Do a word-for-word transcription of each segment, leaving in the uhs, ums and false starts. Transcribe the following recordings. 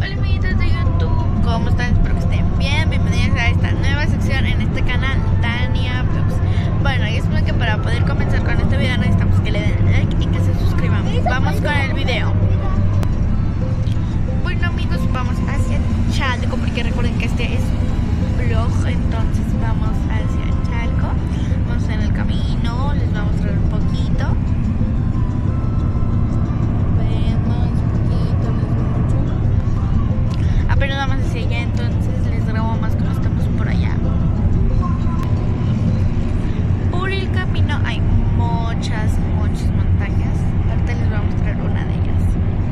Hola amiguitos de YouTube, ¿cómo están? Espero que estén bien. Bienvenidos a esta nueva sección en este canal, Tania Vlogs. Bueno, y espero que para poder comenzar con este video necesitamos que le den like y que se suscriban. Vamos con el video. Bueno amigos, vamos hacia Chalco, porque recuerden que este es un vlog, entonces vamos hacia Chalco. Vamos en el camino, les voy a mostrar un poquito. Apenas vamos hacia allá, entonces les grabo más cuando estamos por allá. Por el camino hay muchas, muchas montañas. Ahorita les voy a mostrar una de ellas.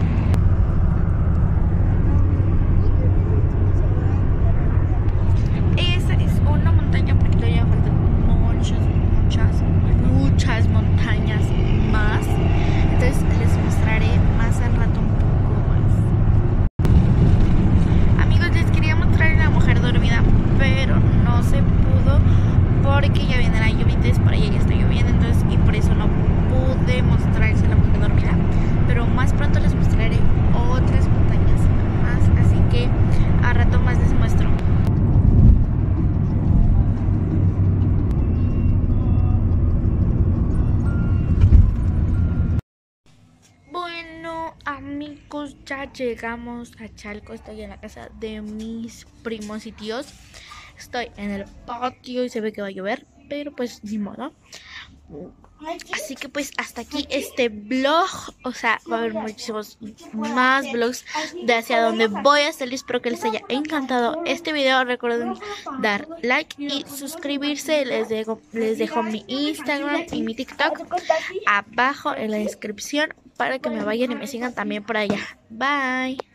Esa es una montaña, porque todavía faltan muchas, muchas, muchas montañas más. Entonces les mostraré más al rato un poco más. Dormida, pero no se pudo porque ya viene la lluvia, entonces por allá ya está lloviendo, entonces y por eso no pude mostrarse la mujer dormida, pero más pronto les mostraré otras montañas más, así que a rato más les muestro. Bueno amigos, ya llegamos a Chalco. Estoy en la casa de mis primos y tíos. Estoy en el patio y se ve que va a llover, pero pues ni modo. Así que pues hasta aquí este vlog. O sea, va a haber muchísimos más vlogs de hacia donde voy a salir. Espero que les haya encantado este video. Recuerden dar like y suscribirse. Les dejo, les dejo mi Instagram y mi TikTok abajo en la descripción para que me vayan y me sigan también por allá. Bye.